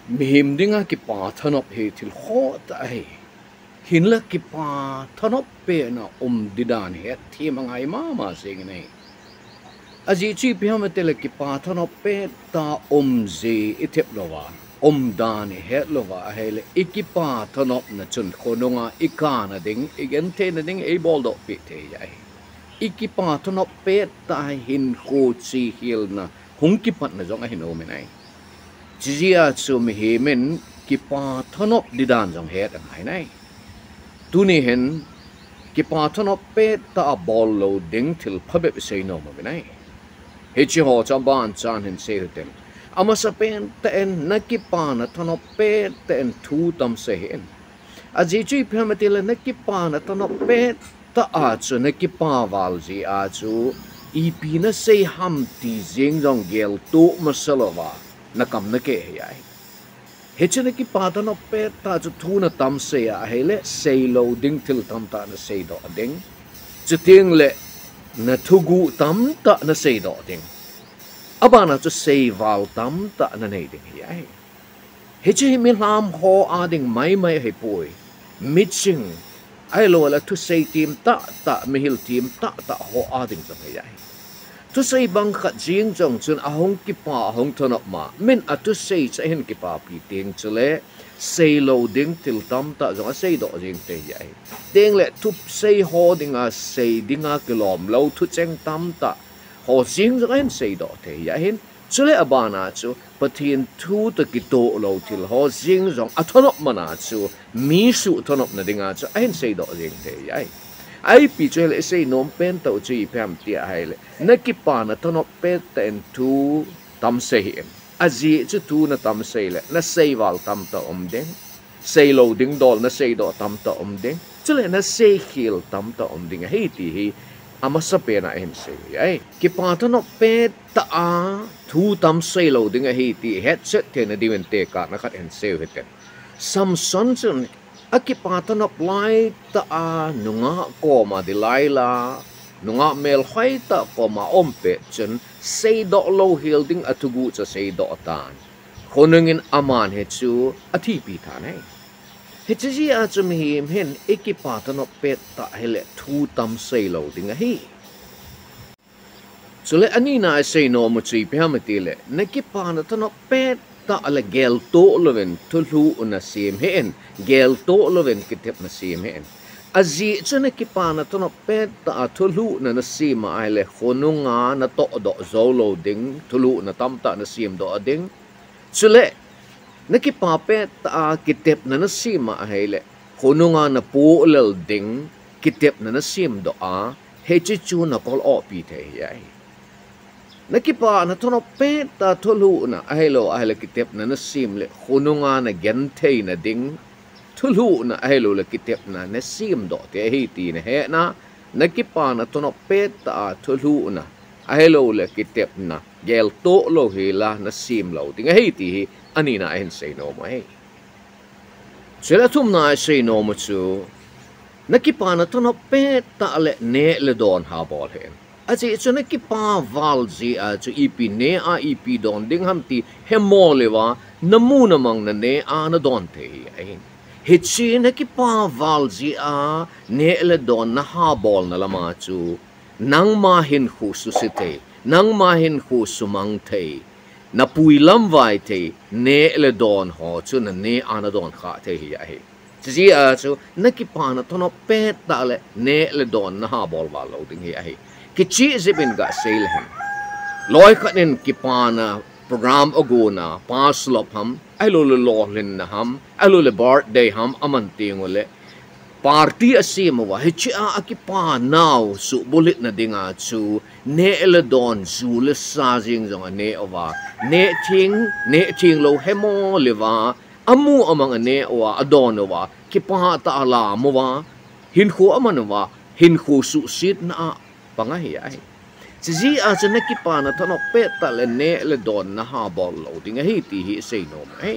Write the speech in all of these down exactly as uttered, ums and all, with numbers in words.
mihim dinga kipa thanop he thil ho ta he hinla kipa thanop pe na um didan he thi mangai ma ma sing nei aji chi pihamatele kipa thanop pe ta um ze ithep lowa um dan he lowa hele ikipa thanop na chun khononga ikana ding igen the na ding e bol do pe the yai ikipa thanop pe ta hin ko chi hil na hung kipat na jong a hin o me nai Jia chu mi hi men kipa thanop didan jong het ang hai nai tu ni hen kipa thanop pe ta bollow ding til phabe sei no ma nai he chi ho cha ban chan hen se ten ama sa pen ta en na kipa na thanop pe ta en thu tam se hen a ji chi phamatil na kipa na thanop pe ta a chu na kipa wal ji a chu i pi na sei ham ti jing jong gel tu masalawa na kam na ke hai he chene ki pata no pe ta chu thu na tam se a hele sei lo ding til tam ta na sei do ding chu ting le na thu gu tam ta na sei do ding abana chu sei wal tam ta na nei ding hai he chi mi lam ho a ding mai mai he poi mitching ai lo la thu sei tim ta ta mi hil tim ta ta ho a ding cha hai tu sei bang khat jing jong chun ahong kipa ahong thonop ma min atu sei cha hen kipa pi teng chule sei lo ding til tam ta jong a sei do jing te yai teng le tu sei ho dinga sei dinga kilom lo thu cheng tam ta ho jing jong hen sei do te ya hen chule abana chu pathin thu ta ki to lo til ho jing jong a thonop mana chu mi su thonop na dinga chu hen sei do jing te yai ai pi chel sei nom pen to chi pam tia hai le na ki pa na thanop pe ten thu tam se hi aji chu tu na tam se le na sei wal tam ta om ding sei lo ding dol na sei do tam ta om ding chule na sei khil tam ta om ding hei ti hi ama sa pe na em sei ai ki pa thanop pe ta a thu tam sei lo ding hei ti headset the na diwen te ka na khat en sei het samson chun akipa thanop lai ta a nunga ko ma di lai la nunga mel khoi ta ko ma om pe chen sei do lo hil ding atugu cha sei do tan khonungin aman he chu athi pi tha nei he chi a chum him hen ekipa thanop pe ta hele thu tam sei lo ding a hi chule ani na sei no mu chi pe ha mati le nekipa na thanop pe ta ala gel to loven thulu una sim hen gel to loven kitep na sim hen aji chune ki pa na to no pet ta thulu na na sim ai le khonunga na to do zolo ding thulu na tam ta na sim do ding chule na ki pa pet ta kitep na na sim ai le khonunga na pu lel ding kitep na na sim do a he chi chu na kol o pi the ai nakipa na tono pe ta thulu na ahelo ahela kitep na na sim le khununga na gen thei na ding thulu na ahelo le kitep na na sim do te hi ti na he na nakipa na tono pe ta thulu na ahelo le kitep na gel to lo hi la na sim lo ding hi ti hi ani na en sei no mai sela thum na sei no mu chu nakipa na tono pe ta le ne le don ha bol hen aji chuna ki pa wal ji a chu ep ne a ep don ding ham ti hemo lewa namu namang na ne a na don the ai he chi na ki pa wal ji a ne le don na ha bol na lama chu nang ma hin khu su si the nang ma hin khu su mang the na pui lam vai the ne le don ho chu na ne a na don kha the hi ai ji a chu na ki pa na tono pe ta le ne le don na ha bol wa lo ding hi ai kichi zibin ga sale hen loi khanin kipana program oguna pas lop ham ai lo lo lin na ham ai lo le birthday ham aman ting ole party asim wa hichi a akipa now su bulit na dinga chu ne ele don zu le sa jing jong ne owa ne ting ne ting lo hemo lewa amu amang ne owa adon owa kipa ta ala mo wa hin khu aman wa hin khu su sit na pangahi ai ji a chana ki pa na thano pe ta le ne le don na ha bol lo ding hi ti hi sei no mai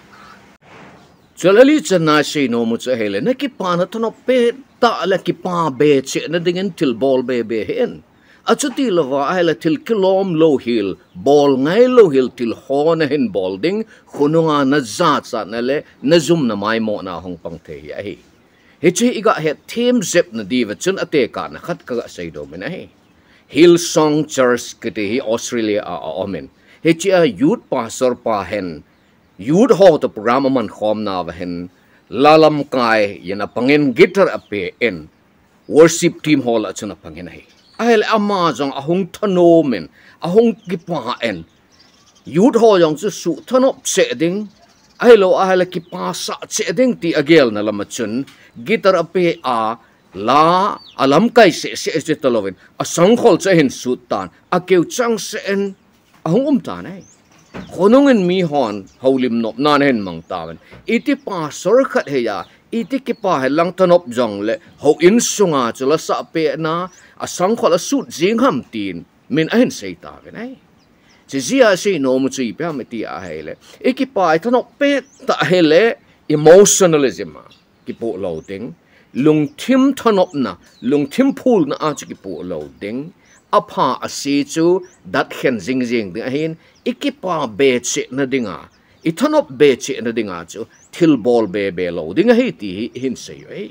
chalali chana sei no mu cha hele na ki pa na thano pe ta le ki pa be che na ding en til bol be be hen achuti lova ahela til kilom low hill ball ngai low hill til hona hin ball ding khununga na za cha na le na zum na mai mo na hong pang the ya hi he chi iga he theme zep na diva chun ate ka na khat ka sei do mena hi Hillsong Church kete hi Australia a omen he chi a youth pastor pa hen youth ho to program man khom na wa hen lalam kai yana pangin guitar ape en worship team hall achuna pangin hi ahel ama jong ahung thanomen ahung kipa en youth ho jong chu su thanop se ding ahelo ahel kipa sa se ding ti agel na lamachun guitar ape a la alam kai se se se tolovin a sangkhol che hin su tan a keu chang se en ahung um ta nai khonungen mi hon holim nop nan hen mang tawen iti pa sor khat he ya iti ki pa he lang tanop jong le ho in sunga chula sa pe na a sang khola sut jing ham tin min a hen sei ta ve nai chi zia sei no mu chi pa me ti a hele iki pa tanop pe ta hele emotionalism ki po lo ding lung thim tanop na lung thim phul na a chi ki po lo ding apa asi chu dat khen jing jing ding a hin ikipa be che na dinga ithanop be che na dinga chu thil ball be be lo dinga hi ti hin sei ei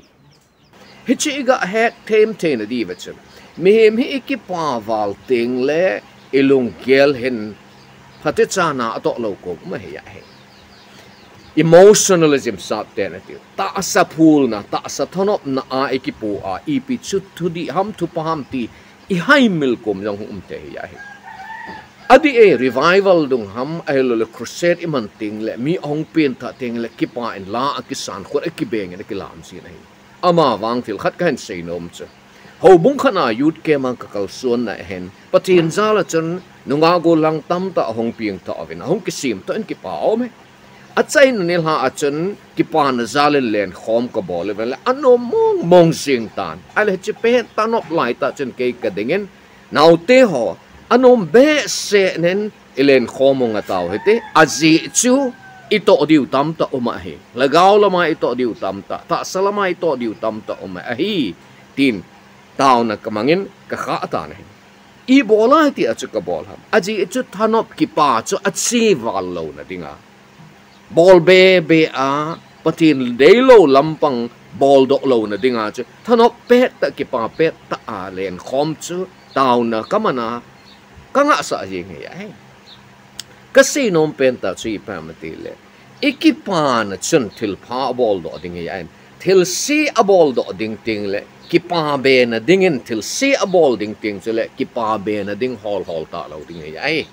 hi chi ga hek them the na di wa chu mi hem hi ikipa wal ting le ilung gel hin phate chana ato lo ko ma he ya he emotionalism sa te na ti ta sa phul na ta sa thanop na a ikipu a ipi chu thu di ham thu pa ham ti i hai mil kum jong um te ya he adi e revival dung ham ahelo le crusade iman ting le mi ong pen tha ting le kipa en la akisan khot akibeng en kilam si nei ama wang thil khat kan sei nom chu ho bung khana youth ke mang ka kal suan na hen patin zala chun nunga go lang tam ta hong pieng ta avin hong kisim to en kipa ome achai nil ha achun kipa na zalen len khom ka bol le ano mong mong sing tan ale chi pe tanop lai ta chun ke ka dingen nau te ho anom be se nen ilen khomong ataw hete azi chu ito diu tam ta uma he lagaw lama ito diu tam ta ta salama ito diu tam ta uma hi tin taw na kamangin ka kha ta ne i bola ti achu ka bol ham aji chu thanop ki pa chu achi wal lo na dinga bol be be a patin deilo lampang bol do lo na dinga chu thanop pet ta ki pa pet ta a len khom chu taw na kamana kanga sa jing he kasi nom penta chui pamati le ikipan chun thil pha bol do ding he an thil si a bol do ding ting le kipa be na dingin thil si a bol ding ting chule kipa be na ding hol hol ta lo ding he ai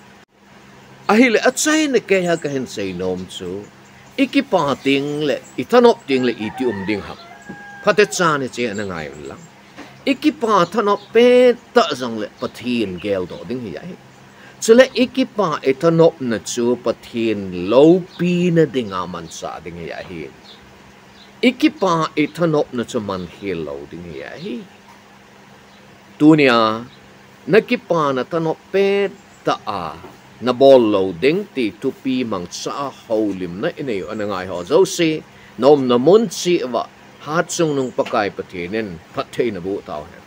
ahile achai ne ke ha ka hen sei nom chu ikipa ting le ithanop ting le iti um ding ha phate cha ne che na ngai lang ikipa thanop pe ta jong le pathin gel do ding hi ai chule ikipa ethanop na chu pathin lo pi na dinga man sa ding hi ai ikipa ethanop na chu man hil lo ding hi ai tunia nakipa na thanop pe ta a na bol lo ding ti tu pi mang sa holim na inay anangai ho zo si nom na mun si wa hat sung nung pakai patinin patay na bu tao